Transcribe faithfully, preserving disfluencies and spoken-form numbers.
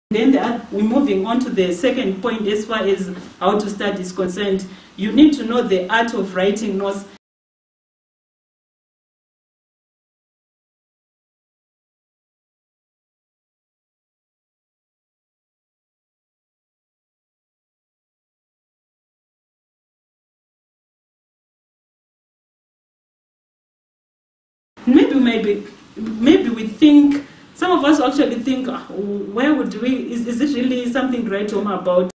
Then the, we're moving on to the second point as far as how to study is concerned. You need to know the art of writing notes. Maybe, maybe, maybe we think, some of us actually think, where would we, is, is it really something to write home about?